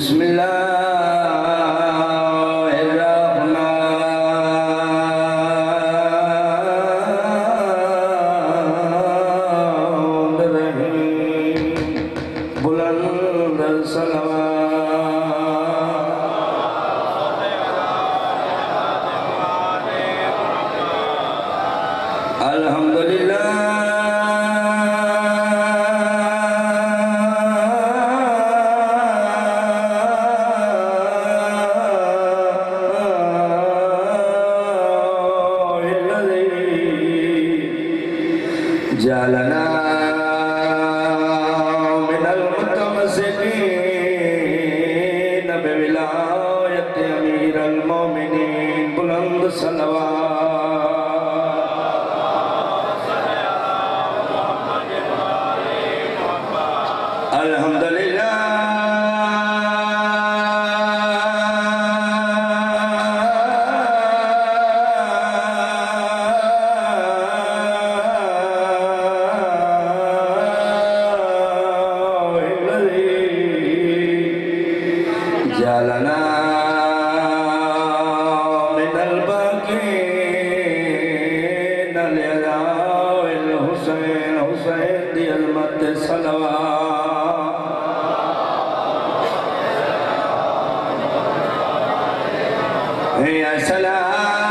بسم اللہ الرحمن الرحیم بلند الصلوات الحمدللہ جعلنا من المتمسكين بولایت امیر المومنین بلند صلوات الحمدللہ جعلنا من الباقين لعلاء الحسين حسين دی المت صلوات یا سلام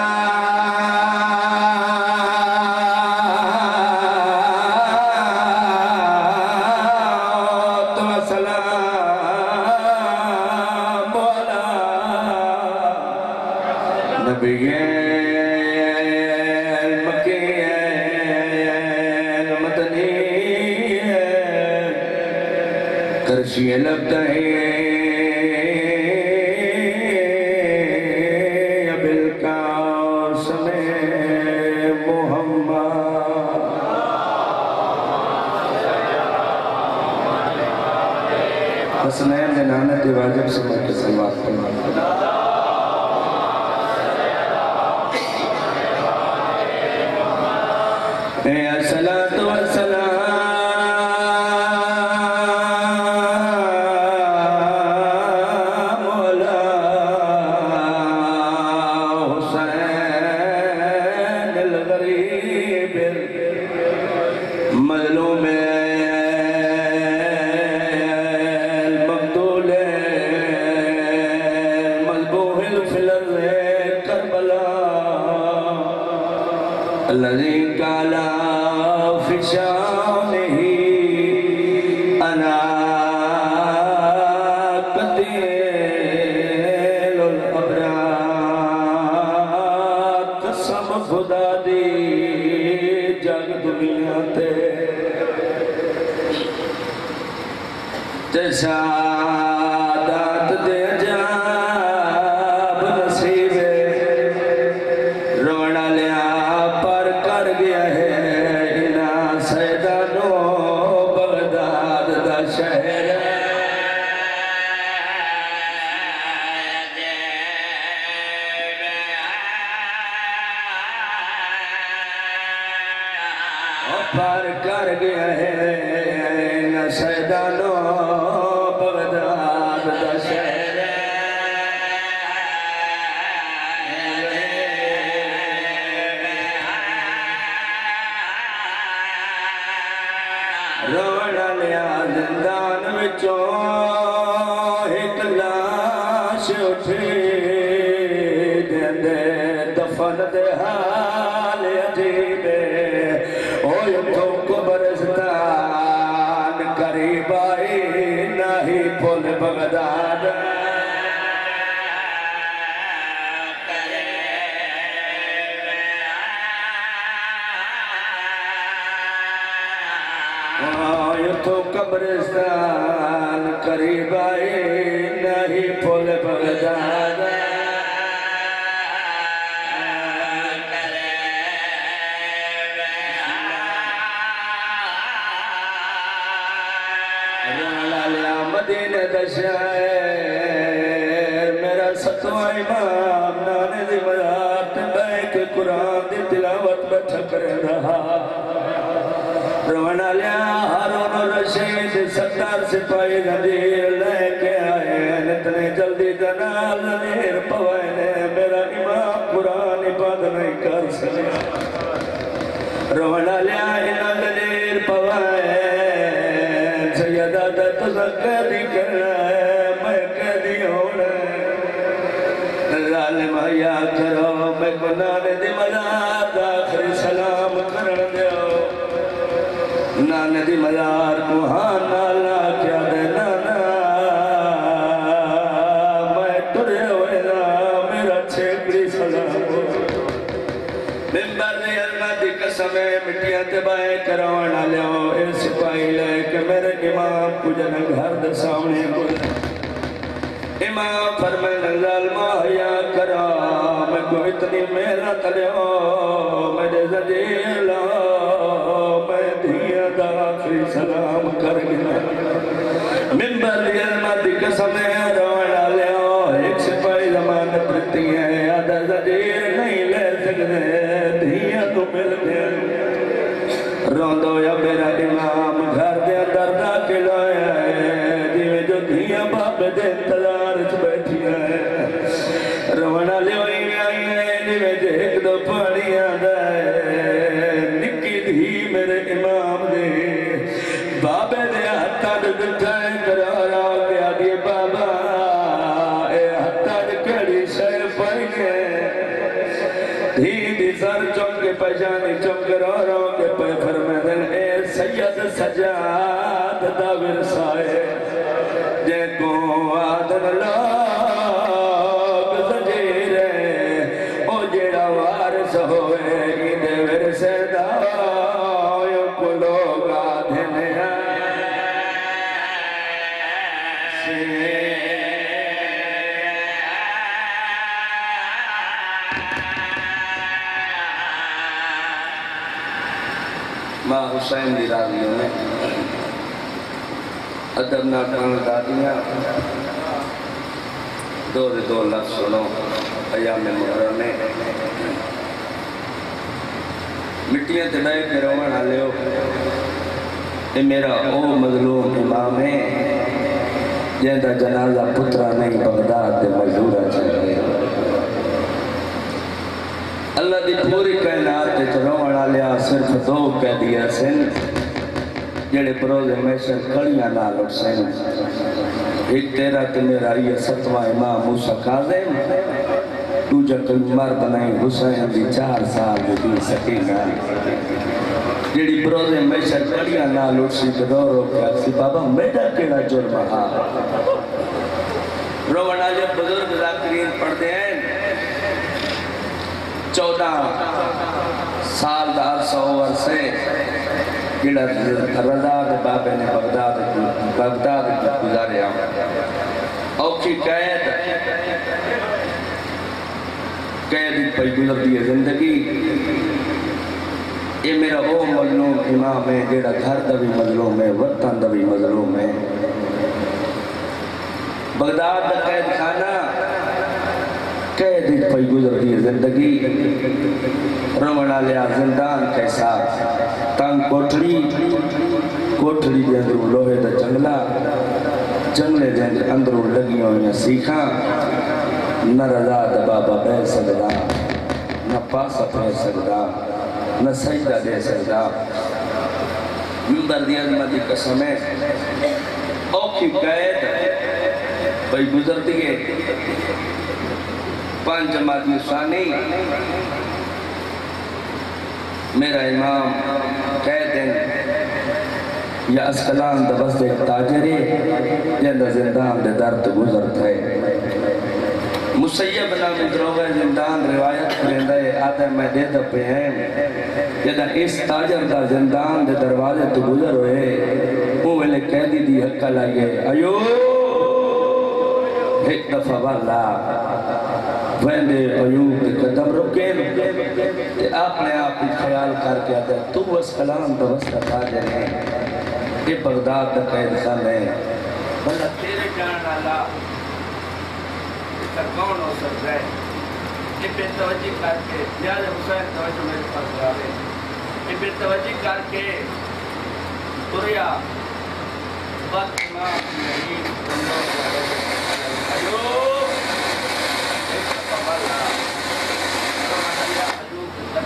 نبی المکی المدنی کرشی لبدہی بالقاسم محمد حسنین ننانت واجب سمجھ کے سلوات فرمائیں الصلاة والسلام على حسين الغريب المظلوم المقتول المذبوح في الأرض كربلاء الذي قال في شانه أنا قتيل الأبرار قسم خدا دی جگ دنیا تے سعادت دے عجاب نصیب رونا لیا پر کر گیا ہے سیدانو بغداد دا شہر پر کر گیا ہے سیدانو بغداد دا شہر رونا لیا زندان وچوں ایک لاش اٹھی دے دفن دے حال عجیب اوہ تو قبرستان قریب آئی نہیں پھول بغداد تو قبرستان قریب آئی نہیں پھول بغداد رونا لیا مدینہ دا شہر میرا ستواں امام نانے دی مزار تے بیٹھ کے قرآن دی تلاوت بیٹھا کرے رہا رونا لیا ہارون رشید 70 سپاہی غدیر لے کے آئے اتنے جلدی جنال زمیر پوائنے میرا امام قرآن پاک نہیں کر سکا رونا لیا انہ زمیر پوائنے سیدہ تذکر دی کرنا ہے میں قیدی ہونا ظالم حیا کرو میں گناہ دی مزار آخری سلام کرن دیو نانے دی مزار کو ہاں نالا کیا دے نانا میں ترے ہوئے نا میرا چھیکڑی سلام ممبر دی علمہ دی قسمیں مٹیاں تبائے کروانا لیو اے سپاہی لے کہ میرے امام کو جنگ گھر دے سامنے بولے امام فرمائے ظالمہ حیا کرا میں کو اتنی محنت لیو میرے زدیر لا میں دھیا دا آخری سلام کر گیا ممبر دی علمہ دی قسمیں روانا لیو ایک سپاہی زمانت رکھتی ہیں آدھا زدیر نہیں لے سکتے دھیا تو مل گیا روندو یا میرا امام گھر دے اندر داخل آیا ہے دیوے جو دھیا باپ دے انتظار بیٹھی ہے رونا لے ہوئی آئی ہے دیوے جو ایک دو پانی آدھا ہے نکی دھی میرے امام دے بابے دے ہتھا دے بٹھائے کرارا کیا دیے بابا اے ہتھا دے کڑی شہر پائی گئے دھی دی سر چونکے پہچانی چونکے رو کے پہ فرمیدن اے سید سجاد دا ورسائے جے کو آدن لوگ زجیرے او جیڑا وارث ہوئے ایدے ورسے دا یو کو لوگ آدھن ماں حسین دی راضیوں نے ادب ناکان دادیاں دو لفظ سنو ایام محرم میں مٹیاں تباہ کے روانہ لیو اے میرا او مظلوم امام ہے جہاں جنازہ پترہ نہیں بغداد دے مزدورہ چاہیے اللہ دی پوری کائنات تے روانہ لیا صرف دو کہہ دیا سن جڑے بروز ہمیشہ کڑیاں نہ لوٹ سن ایک تیرا تے میرا یہ ستواں امام موسیٰ کاظم دوجہ کوئی مرد نہیں حسین دی 4 سال دی سکینہ جڑی بروز ہمیشہ کڑیاں نہ لوٹ سی تے دور ہو کے سی بابا میڈا کیڑا جرم ہا روانہ جب بزرگ ذاکرین پڑھتے ہیں 14 سال دا عرصہ اوور سے جڑا رضا دے بابے نے بغداد گزارے اوکھی قید پہ گزر دی زندگی یہ میرا وہ مظلوم امام ہے جڑا گھر دا بھی مظلوم ہے وطن دا بھی مظلوم ہے بغداد دا قید خانہ قید پہ گزر دی زندگی روانہ لیا زندان کے ساتھ تنگ کوٹھڑی دے اندروں لوہے دا جنگلے دے اندروں لگی ہوئیں سیکھاں نہ رضا دا بابا بے سکدا نہ پاسا پہ سکدا نہ سجدہ دے سکدا ممبر دی عظمت دی قسم ہے اوکھی قید بھئی گزر دیئے 5 جماعتی ثانی میرا امام کہہ دیں یا اسکلان دا بس ایک تاجری جندہ زندان دے درد گزر تھے مسیب نامی دروغہ زندان روایت کرندہ آدھے میں دے دا پہ ہیں جدہ اس تاجر دا زندان دے دروازے تو گزر ہوئے وہ میں نے قیدی دی حقہ لائے ایو ایک دفعہ واللہ ویندے ایوب کے قدم رکے تے آپ نے آپ ہی خیال کر کے آتا ہے تو اس کلام دا وسط تاجر ہے یہ بغداد دا قید خان ہے بلہ تیرے جان اللہ کون ہو سکتا ہے یہ پہ توجہ کر کے نیاز حسین توجہ میرے پاس رہے یہ پہ توجہ کر کے قریہ وقت امام نعیم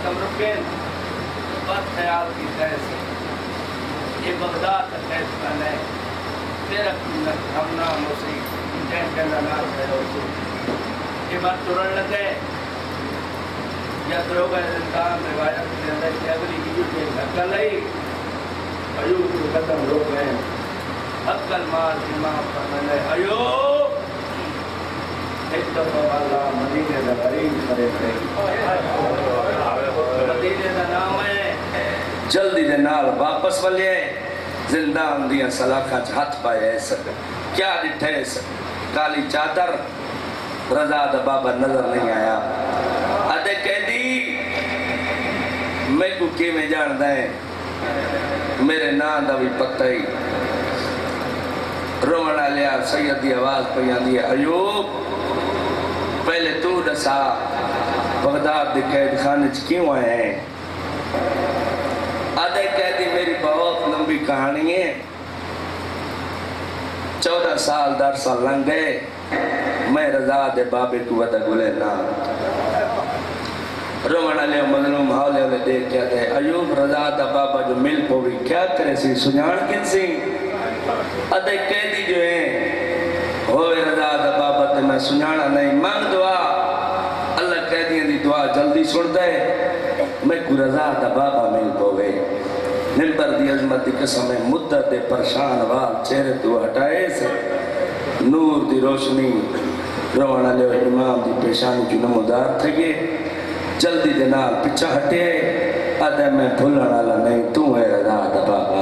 تمرکین بس خیال کی تیسے یہ بغداد کا فیصلہ ہے تیرا کنت ہمنا موسیق جن جنہ نال پیدا ہوتی یہ بات ترن لگے یا دروگا زندان روایت کے اندر کہ اگلی کی جو کہ حقل ہے ایوب کو قدم روک رہے ہیں حقل مال امام فرمانے ایوب ایک دفعہ اللہ مدینے دا غریب کرے مدینے دا نام ہے جلدی دے نال واپس والے زندان دیا سلاخہ ہاتھ پائے ایسا کیا ڈٹھے ایسا کالی چادر رضا دا بابا نظر نہیں آیا آدھے کہہ دی میں کو کی میں جان دائیں میرے نام دا بھی پتہ ہی رومنہ لیا سید دی آواز پہیان دی ایوب پہلے تو دسا بغداد دی قید خانے کیوں آئے ہیں آدھے کہہ دی میری بہت لمبی کہانی ہے 14 سال در سال لنگ گئے میں رضا دے بابے کو ودا گلے نا رومن علیہ مظلوم حولے ہوئے دیکھ کیا دے ایوب رضا دا بابا جو مل پوی کیا کرے سی سنیان کن سی آدھے کہہ دی جو ہیں ہوئے رضا دا بابا تے میں سنیانا نہیں مانگ دعا اللہ کہہ دیا دی دعا جلدی سن دے میں کو رضا دا بابا مل پوے نمبر دی عظمت دی قسم مدت پرشان وال چہرے تو ہٹائے سے نور دی روشنی روان علیہ امام دی پیشانی جو نمودار تھے گئے جلدی دنال پچھا ہٹے آدھے میں بھولن والا نہیں تو ہے رضا دا بابا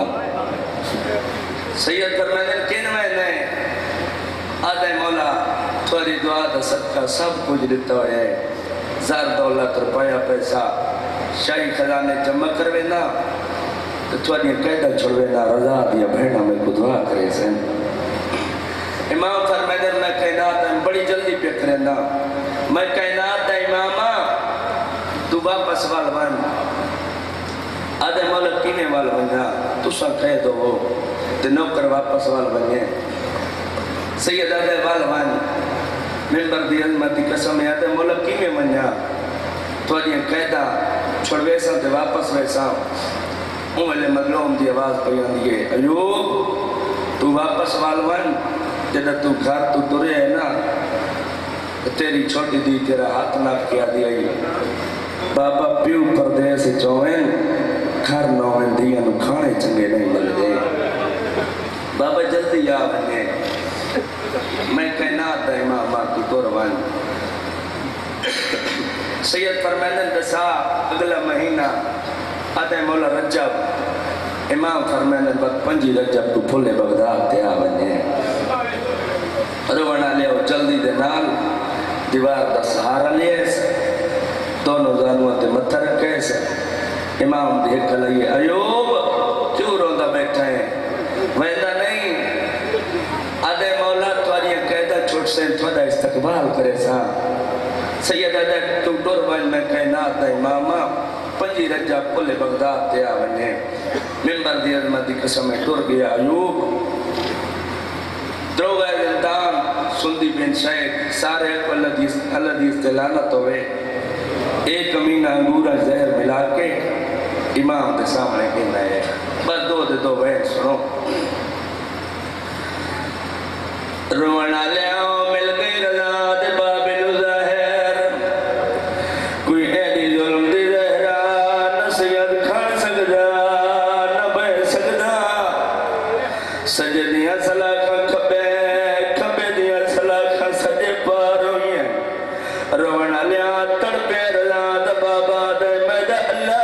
سید فرمائے کن میں نہیں آدھے مولا تھوڑی دعا دا صدقہ سب کچھ دیتا ہے زار دولت روپیہ پیسہ شاہی خزانے جمع کروے نا تو تھوڑی قیدہ چھوڑوے نا رضا دیا بھیڑا میں کو دعا کرے سن امام فرمائے میں کائنات ہے بڑی جلدی پہ کرے نا میں کائنات ہے امامہ تو واپس والوان آدھے مولا کینے والوانا تو سا قید ہو تو نوکر واپس والوانے سید آدھے والوان ممبر دی علمتی قسم ہے آدھے مولا کینے وانا تو آدھے قیدہ چھوڑوے سا تے واپس ویسا امال مظلوم دی آواز پیان دیئے ایوب تو واپس والوان جدہ تو گھر تو ترے ہے نا تیری چھوٹی دی تیرا ہاتھ ناک کیا دیا ہی بابا پیو پردے سے چوئن گھر نوئن دیا نو کھانے چنگے نہیں مل دے بابا جلدی یا بنے میں کائنات دا امام آتی تو روان سید فرمینن دسا اگلا مہینہ آدھے مولا رجب امام فرمینن بعد 5 رجب تو پھولے بغداد تے آبنے روانہ لے جلدی دے نال دیوار دا سہارا لے دونوں زانوہ تے متھا رکھے سے امام دیکھ لئیے ایوب کیوں روندہ بیٹھا ہے ویدہ نہیں آدھے مولا تواری قیدہ چھوٹ سے تھوڑا استقبال کرے سا سید آدھے تو ڈور بائن میں کائنات ہے امامہ 5 رجب پلے بغداد تے آونے ممبر دی عظمت دی قسم میں ڈور گیا ایوب دروگہ زندان سندی بن شیخ سارے کو اللہ دی استعلانت ہوئے ایک امینہ انگورہ زہر ملا کے امام دے سامنے کہنا ہے بس دو بہن سنو روانہ لے آؤ مل گئی رضا دے بابل ظاہر کوئی ایڈی ظلم دی زہرہ نہ سید کھان سکدا نہ بہ سکدا سجدیاں سلاکھا کھبے دیا سلاکھا سجے پار ہوئی ہیں روانہ لے آؤ تڑپے رضا دے بابا دے مد اللہ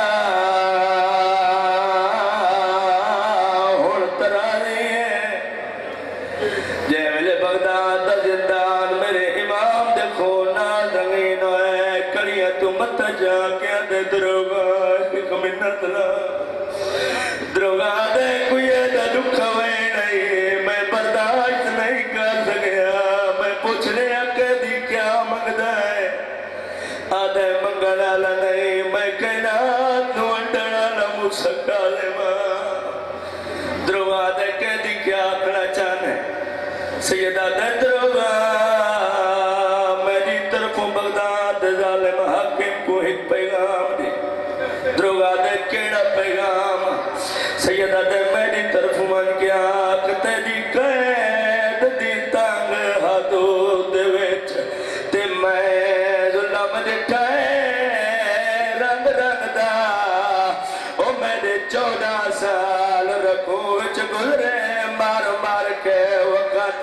دروگا دے کوئی ایدہ دکھا ہوئے نہیں میں برداشت نہیں کر سکیا میں پوچھ لیا کہ کیا مگدہ ہے آدھے منگلالا نہیں میں کائنات نو انڈرالا مسکا لے ماں دروگا دے کہ کیا آکڑا چانے سیدہ دے دروگا میری طرف بغداد ظالم حاکم کو ایک پیغام دی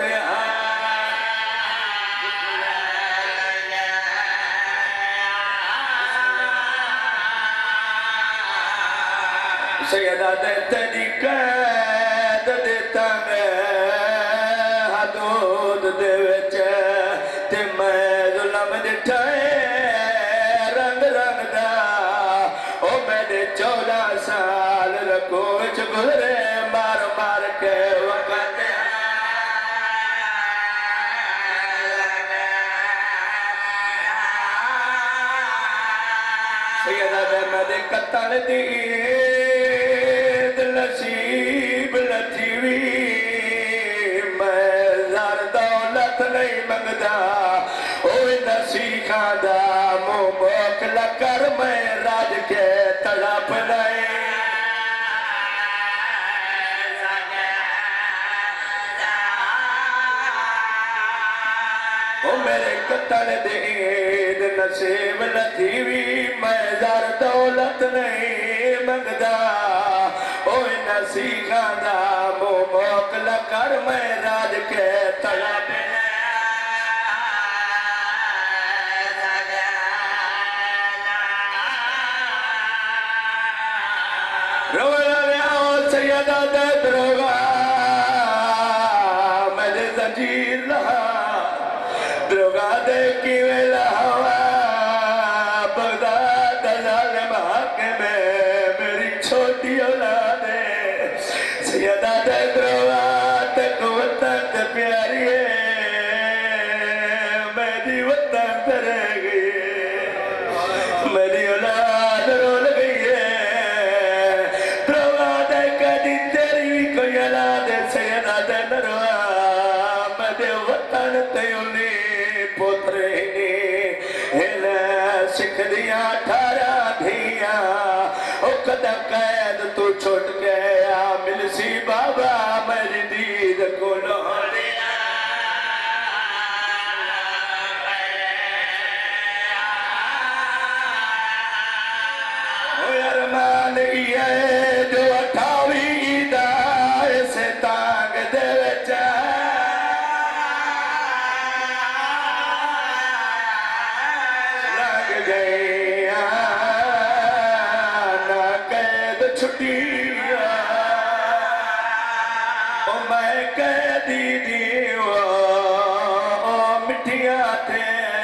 سیدہ دے تیری قید دیتا میں حدود دے وچے تے میں ظلم دٹھائے رنگ رنگ دا او میں نے 14 سال رکھو وچ گزرے مار مار کے وقت سیدہ دے میں دے قتل دی نصیب لطیوی میں زار دولت نہیں منگدا اوہ نصیحاں دا مو موکلا کر میں راج کے تڑپ لائے او میرے قتل دید نصیب لطیوی میں زار دولت نہیں منگدا اوہ نصیحاں دا مو موکلا کر میں راج کے طلب رولا لیاؤ سیدہ دے دروگا میں دے زنجیر لہا دروگا دے کیوے لہوا بغداد ظالم حاکم میری چھوٹی اولاد سیدہ دے دروات وطن تے پیاری ہے میری وطن تے رہ گئی میری اولاد رول گئی ہے دروات کدی تیری کوئی اولاد سیدہ دے دروات میرے وطن تے انہی پوترے ہنے سکھ دیا 18 دھیاں او قدم قید تو چھوٹ گیا مل سی بابا میری دید کو لوڑیا او ارمان یہ جو 28 دا ایسے تانگ دے وچا لگ گیا نا قید چھٹی میں قیدی دیو مٹھیاں تھے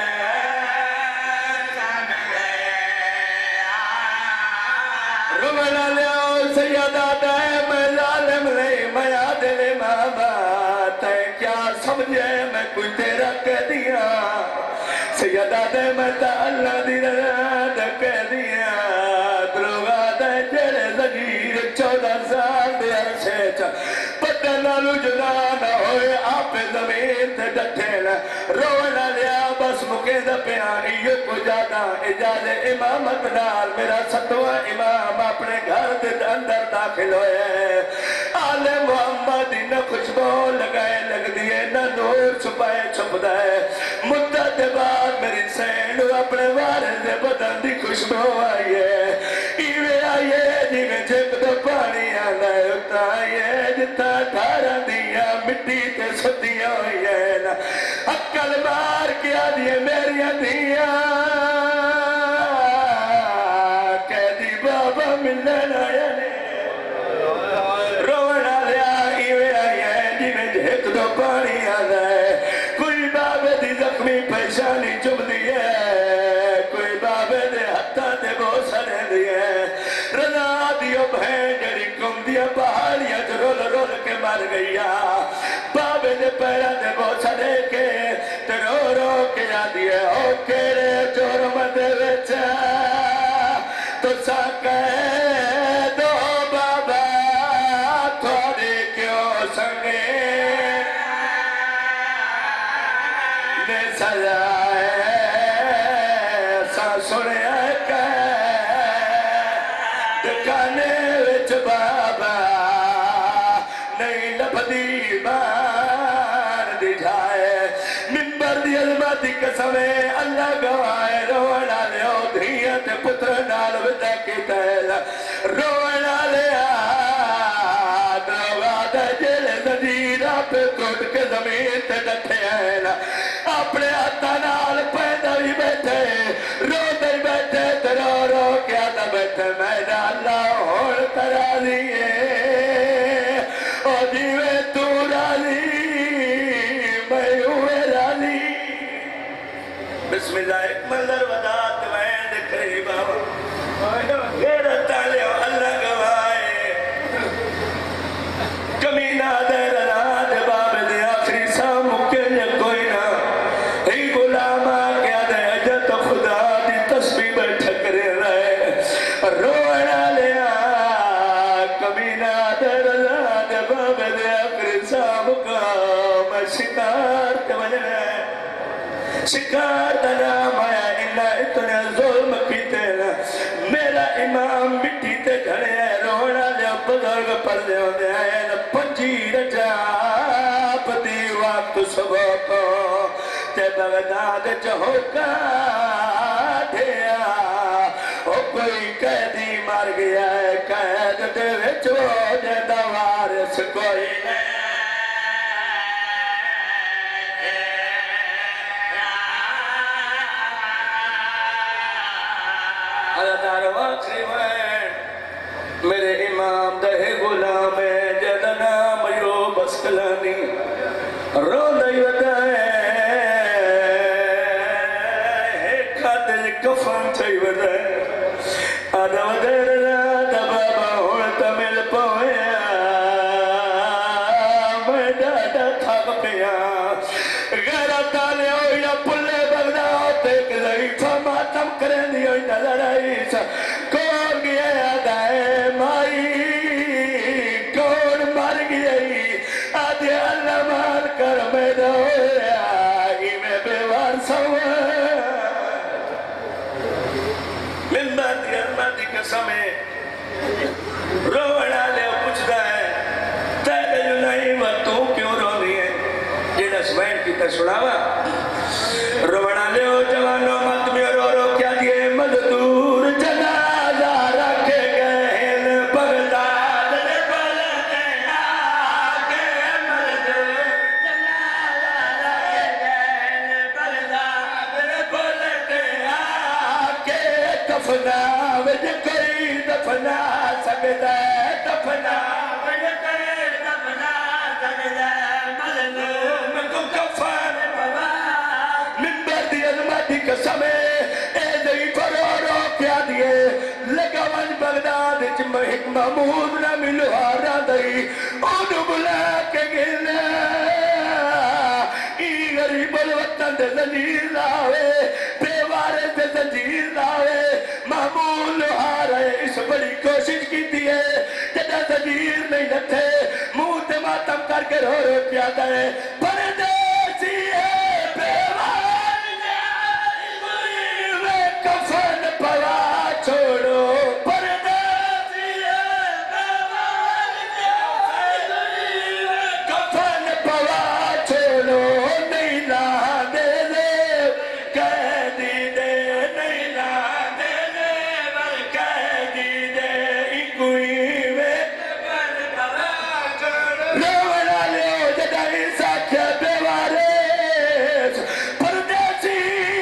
رونا لیاؤ سیدہ دے میں ظالم لے میں عادل ماما تے کیا سمجھے میں کوئی تیرا قیدیاں سیدہ دے میں تا اللہ دی رات قیدیاں دروگا دے جڑے زنجیر 14 سال دے عرصے چا نالو جدا نہ ہوئے آپ زمین تے ڈٹھینا رونا لیا بس مکے دا پیانی یہ کو جادا اجاز امامت نال میرا 7واں امام اپنے گھر دے اندر داخل ہوئے آل محمد نہ خوشبو لگائے لگ دیئے نہ نور چھپائے چھپ دائے مدت بعد میری سینو اپنے وارث دے بدن دی خوشبو آئیے ایوے آئیے جی میں جھک دو پانی آنا اتا آئیے جتا دھارا دیا مٹی تے ستیاں ہوئی ہے نا اکل مار کیا دیئے میری دیا قیدی بابا ملنا یعنی رونا لیا ایوے آئیے جی میں جھک دو پانی آنا ہے کوئی بابے دی زخمی پیشانی چب دیئے کوئی بابے دے ہتھا دے بوسنے دیئے رضا دیو بھین جڑی کم دیا پہاڑیاں جو رول رول کے مر گئیا بابے دے پیڑا دے بوسنے کے تے رو رو کے آدھیے او کیرے جرم دے وچا تو ساکے دو بابا تھوڑی کیوں سنگے نے سجائے سا سنے دکانے وچ بابا نہیں لبدی بار دی جائے منبر دی عظمتی قسمے اللہ گوائے رونا لیو دھیت پتر نال ودا کی تیل رونا لیا دوا دا جل زدیرہ پہ تو گھٹ کے زمین تے ڈٹھے ہیں اپنے ہاتھاں نال پیدا بھی بیٹھے رو دے بیٹھے تے رو رو کے آدھا بیٹھے میرا اللہ ہوڑ ترا دیئے او جیوے تو راضی میں ہوئے راضی بسم اللہ ایک منظر ودات میں دکھ رہی بابا غیرت آلیو اللہ گوائے کمینہ دے رنا دے باب دے آخری سام مکے جے کوئی نہ ہی غلامہ کیا دے اجت خدا دی تسبیح بیٹھا کرے رہے رونا لیا کمینہ دے رنا دے باب دے آخری سام مکہ میں شکار کے وجہ شکار دا نام آیا انہا اتنے ظلم کیتے نا میرا امام مٹی تے گھڑے ہیں رونا لیا بزرگ پر دے ہوندے ہیں نا پنجی رجاب دی وقت صبح کو تے بغداد چہوکا دیا او کوئی قیدی مر گیا ہے قید دے وچو جے دوارس کوئی نہیں میرے امام دہ غلام جد نام یو بسکلانی رو دائی ودائے خاطر کفن تھئی ودائے آدھا ودائے رادا بابا ہوڑتا مل پویا میں دادا تھاک پیا غیرت آلے ہویا پلے بغداد ایک ضعیفہ ماتم کریں دی ہوئی نظر آئی سا کون گیا یاد آئے مائی کون مر گئی آدھے اللہ مار کر میں دویا آگی میں بیوار سوا من باتی ارماتی قسمیں روڑا لے پوچھتا ہے تیرے جو نہیں تو کیوں رو رہی ہے جیڑا سوین کی تسڑاوا روڑا لے جوانوں مت میں رو رو کیا دیئے مزدور جنازہ رکھے گئے بغداد نے بلتے آگے مزدور جنازہ رکھے گئے بغداد نے بلتے آگے دفنا وجہ کوئی دفنا سکتا ہے دفنا وجہ کوئی دفنا سکتا ہے مظلوم کو کفن منبر دی عظمتی قسمیں اے ضعیف رو رو کیا دیئے لگا ون بغداد چمہک محمود نہ ملوارا دئی انہوں بلا کے گلنا ای غریب الوطن دے زنجیر لاوے بیوارے دے زنجیر لاوے محمود لوہارے اس بڑی کوشش کی دیئے جدہ زنجیر نہیں نتھے منہ تے ماتم کر کے رو رو کیا دائے پردیسی ہے بیوار میں کفن پوا چھوڑو پردیسی ہے بیوار کفن پوا چھوڑو نہیں لا دے دے قیدی دے نہیں لا دے دے قیدی دے کوئی میں کفن پوا چھوڑو روڑا لے جدائی ساکھے بیوارے پردیسی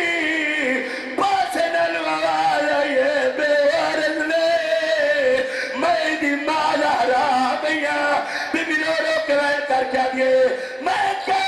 پاسے نلوالا یہ بیوارے لے میں دی مالا حرام یا بی بی رو رو کے میں کر کیا دیئے میں کیا